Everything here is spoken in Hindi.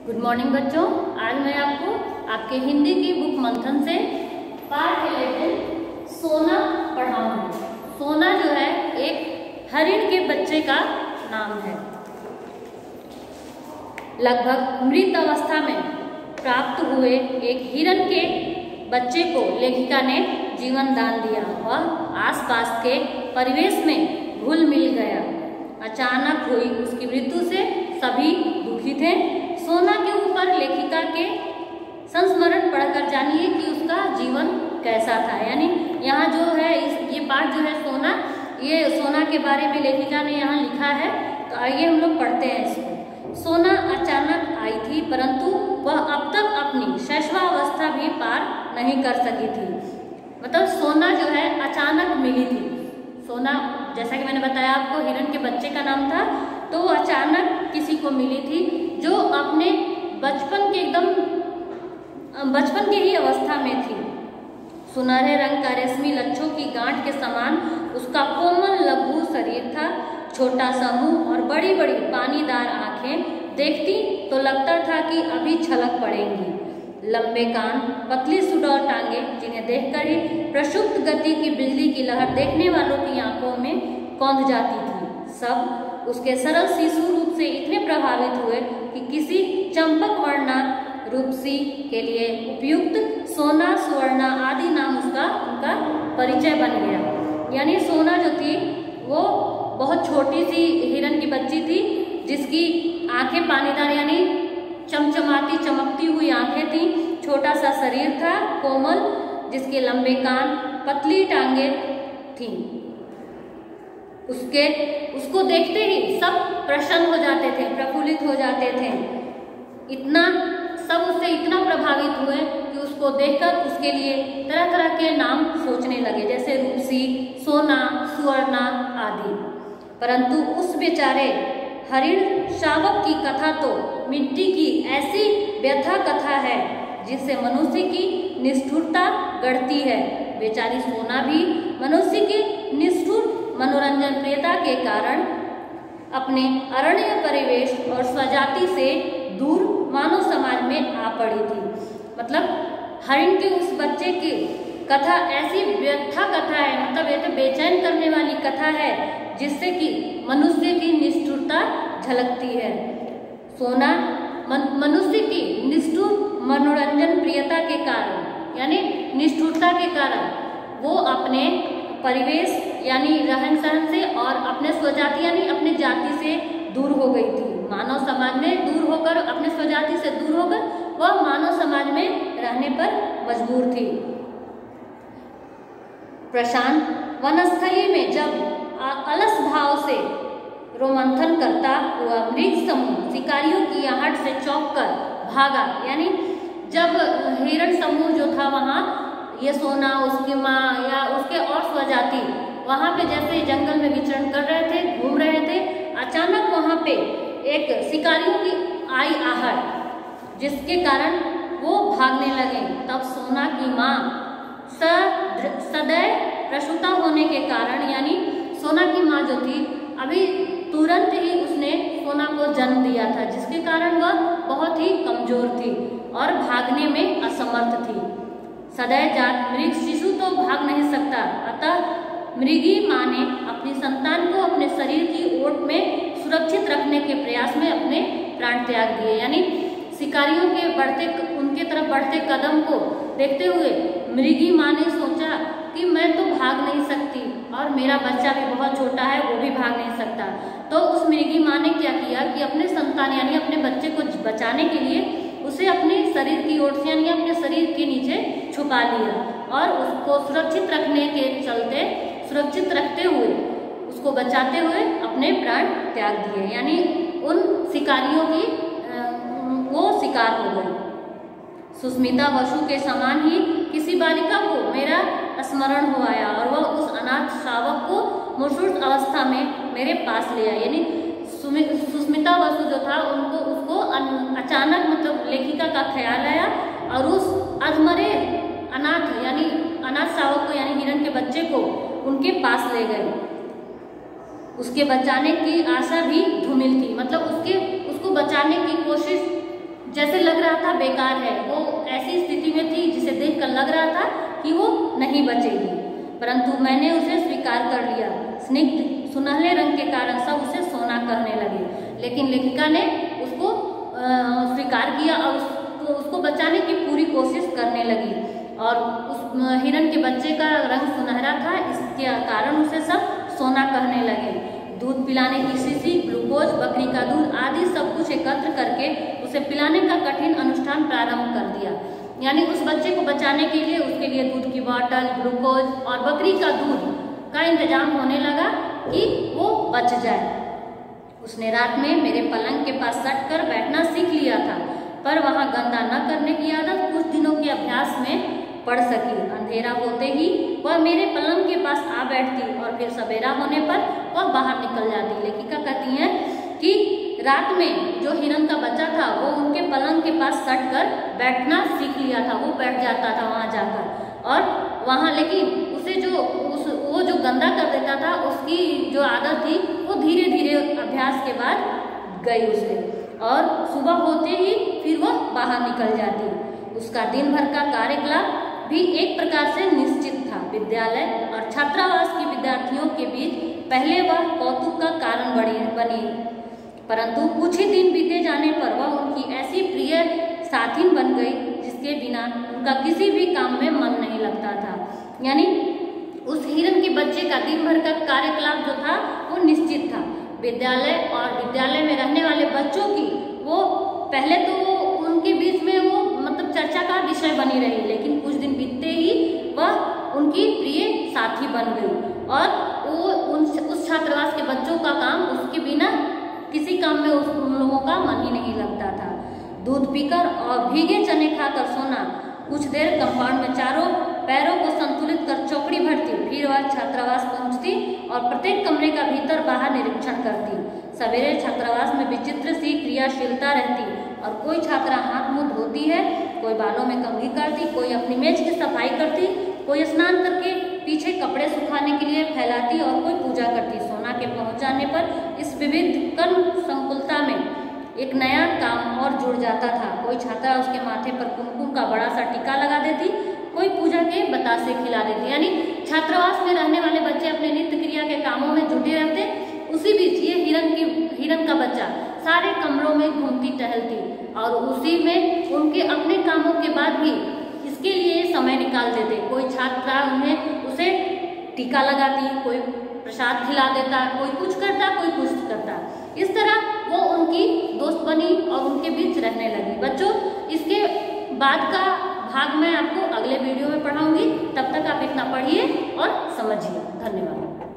गुड मॉर्निंग बच्चों। आज मैं आपको आपके हिंदी की बुक मंथन से पार्ट 11 सोना पढ़ाऊंगी। सोना जो है एक हरिण के बच्चे का नाम है। लगभग मृत अवस्था में प्राप्त हुए एक हिरण के बच्चे को लेखिका ने जीवन दान दिया और आसपास के परिवेश में घुल मिल गया। अचानक हुई उसकी मृत्यु से सभी दुखी थे। सोना के ऊपर लेखिका के संस्मरण पढ़कर जानिए कि उसका जीवन कैसा था। यानी यहाँ जो है ये पाठ जो है सोना, ये सोना के बारे में लेखिका ने यहाँ लिखा है। तो आइए हम लोग पढ़ते हैं इसको। सोना अचानक आई थी, परंतु वह अब तक अपनी शैशवावस्था भी पार नहीं कर सकी थी। मतलब सोना जो है अचानक मिली थी। सोना, जैसा कि मैंने बताया आपको, हिरण के बच्चे का नाम था। तो वो अचानक किसी को मिली थी जो अपने बचपन के ही अवस्था में थी। सुनहरे रंग का रेशमी लच्छों की गांठ के समान उसका कोमल लघु शरीर था। छोटा सा मुंह और बड़ी बड़ी पानीदार आंखें, देखती तो लगता था कि अभी छलक पड़ेंगी। लंबे कान, पतली सुडौल टांगे, जिन्हें देखकर ही प्रक्षुब्ध गति की बिजली की लहर देखने वालों की आंखों में कौंध जाती थी। सब उसके सरल शिशु रूप से इतने प्रभावित हुए कि किसी चंपक वर्णा रूपसी के लिए उपयुक्त सोना, सुवर्णा आदि नाम उनका परिचय बन गया। यानी सोना जो थी वो बहुत छोटी सी हिरण की बच्ची थी, जिसकी आंखें पानीदार यानी चमचमाती चमकती हुई आंखें थी। छोटा सा शरीर था कोमल, जिसके लंबे कान, पतली टांगे थीं। उसको देखते ही सब प्रसन्न हो जाते थे, प्रफुल्लित हो जाते थे। सब उससे इतना प्रभावित हुए कि उसको देखकर उसके लिए तरह तरह के नाम सोचने लगे, जैसे रूपसी, सोना, सुवर्णा आदि। परंतु उस बेचारे हरिण शावक की कथा तो मिट्टी की ऐसी व्यथा कथा है जिससे मनुष्य की निष्ठुरता गढ़ती है। बेचारी सोना भी मनुष्य की निष्ठुर मनोरंजन प्रियता के कारण अपने अरण्य परिवेश और स्वजाति से दूर मानव समाज में आ पड़ी थी। मतलब हरिण के उस बच्चे की कथा ऐसी व्यथा कथा है, मतलब ये तो बेचैन करने वाली कथा है, जिससे कि मनुष्य की निष्ठुरता झलकती है। सोना मनुष्य की निष्ठुर मनोरंजन प्रियता के कारण, यानी निष्ठुरता के कारण, वो अपने परिवेश यानी रहन सहन से और अपने स्वजाति यानी अपने जाति से दूर हो गई थी। मानव समाज में दूर होकर, अपने स्वजाति से दूर होकर वह मानव समाज में रहने पर मजबूर थी। प्रशांत वनस्थली में जब अलस भाव से रोमंथन करता हुआ मृग समूह शिकारियों की आहट से चौंक कर भागा। यानी जब हिरण समूह जो था वहाँ, ये सोना, उसकी माँ या उसके और स्वजाति वहाँ पे जैसे जंगल में विचरण कर रहे थे, घूम रहे थे, अचानक वहाँ पे एक शिकारियों की आई आहट, जिसके कारण वो भागने लगे। तब सोना की माँ सदैव प्रसूता होने के कारण, यानी सोना की माँ जो थी अभी तुरंत ही उसने सोना को जन्म दिया था, जिसके कारण वह बहुत ही कमजोर थी और भागने में असमर्थ थी। सदैव जात मृग शिशु तो भाग नहीं सकता, अतः मृगी माँ ने अपनी संतान को अपने शरीर की ओट में सुरक्षित रखने के प्रयास में अपने प्राण त्याग दिए। यानी शिकारियों के उनके तरफ बढ़ते कदम को देखते हुए मृगी माँ ने सोचा कि मैं तो भाग नहीं सकती और मेरा बच्चा भी बहुत छोटा है, वो भी भाग नहीं सकता। तो उस मृगी माँ ने क्या किया कि अपने संतान यानी अपने बच्चे को बचाने के लिए उसे अपने शरीर की ओर से यानी अपने शरीर के नीचे छुपा लिया और उसको सुरक्षित रखने के चलते, सुरक्षित रखते हुए, उसको बचाते हुए अपने प्राण त्याग दिए। यानी उन शिकारियों की वो शिकार हो गई। सुस्मिता वसु के समान ही किसी बालिका को मेरा स्मरण हो आया और वह उस अनाथ शावक को मूर्छित अवस्था में मेरे पास ले आया। यानी सुस्मिता वसु जो था उसको अचानक, मतलब लेखिका का ख्याल आया और उस अधमरे अनाथ यानी अनाथ शावक को यानी हिरण के बच्चे को उनके पास ले गए। उसके बचाने की आशा भी धूमिल थी, मतलब उसको बचाने की कोशिश जैसे लग रहा था बेकार है, वो ऐसी स्थिति में थी जिसे देखकर लग रहा था कि वो नहीं बचेगी, परंतु मैंने उसे स्वीकार कर लिया। स्निग्ध सुनहले रंग के कारण सब उसे सोना कहने लगे, लेकिन लेखिका ने उसको स्वीकार किया और उसको बचाने की पूरी कोशिश करने लगी। और उस हिरण के बच्चे का रंग सुनहरा था, इसके कारण उसे सब सोना कहने लगे। दूध पिलाने की शीशी, ग्लूकोज, बकरी का दूध आदि सब कुछ एकत्र करके उसे पिलाने का कठिन अनुष्ठान प्रारंभ कर दिया। यानी उस बच्चे को बचाने के लिए उसके लिए दूध की बोतल, ग्लूकोज और बकरी का दूध का इंतजाम होने लगा कि वो बच जाए। उसने रात में मेरे पलंग के पास सट कर बैठना सीख लिया था, पर वहां गंदा न करने की आदत कुछ दिनों के अभ्यास में पड़ सकी। अंधेरा होते ही वह मेरे पलंग के पास आ बैठती और फिर सवेरा होने पर वह बाहर निकल जाती। लेखिका कहती हैं कि रात में जो हिरण का बच्चा था वो उनके पलंग के पास सट कर बैठना सीख लिया था, वो बैठ जाता था वहां जाकर, और वहां लेकिन उसे वो जो गंदा कर देता था उसकी जो आदत थी वो धीरे धीरे अभ्यास के बाद गई उसे, और सुबह होते ही फिर वह बाहर निकल जाती। उसका दिन भर का कार्यकलाप भी एक प्रकार से निश्चित था। विद्यालय और छात्रावास के विद्यार्थियों के बीच पहले वह कौतुक का कारण बनी, परंतु कुछ ही दिन बीते जाने पर वह उनकी ऐसी प्रिय साथी बन गई जिसके बिना उनका किसी भी काम में मन नहीं लगता था। यानी उस हिरण के बच्चे का दिन भर का कार्यकलाप जो था वो निश्चित था। विद्यालय और विद्यालय में रहने वाले बच्चों की वो पहले तो उनके बीच में वो मतलब चर्चा का विषय बनी रही, लेकिन कुछ दिन बीतते ही वह उनकी प्रिय साथी बन गई और वो उस छात्रावास के बच्चों का काम उसके बिना किसी काम में उन लोगों का मन ही नहीं लगता था। दूध पीकर और भीगे चने खाकर सोना, कुछ देर कंपाउंड में चारों पैरों को संतुलित कर चौकड़ी भरती, फिर वह छात्रावास पहुंचती और प्रत्येक कमरे का भीतर बाहर निरीक्षण करती। सवेरे छात्रावास में विचित्र सी क्रियाशीलता रहती और कोई छात्रा हाथ मुंह धोती है, कोई बालों में कंघी करती, कोई अपनी मेज की सफाई करती, कोई स्नान करके पीछे कपड़े सुखाने के लिए फैलाती और कोई पूजा करती। सोना के पहुंच जाने पर इस विविध कर्म संकुलता में एक नया काम और जुड़ जाता था। कोई छात्रा उसके माथे पर कुमकुम का बड़ा सा टीका लगा देती, कोई पूजा के बतासे खिला देती। यानी छात्रावास में रहने वाले बच्चे अपने नित्य क्रिया के कामों में जुटे रहते। उसी बीच ये हिरण का बच्चा सारे कमरों में घूमती टहलती और उसी में उनके अपने कामों के बाद भी इसके लिए समय निकाल देते। कोई छात्रा उसे टीका लगाती, कोई प्रसाद खिला देता, कोई कुछ करता, कोई कुछ करता। इस तरह वो उनकी दोस्त बनी और उनके बीच रहने लगी। बच्चों, इसके बाद का भाग मैं आपको अगले वीडियो में पढ़ाऊंगी। तब तक आप इतना पढ़िए और समझिए। धन्यवाद।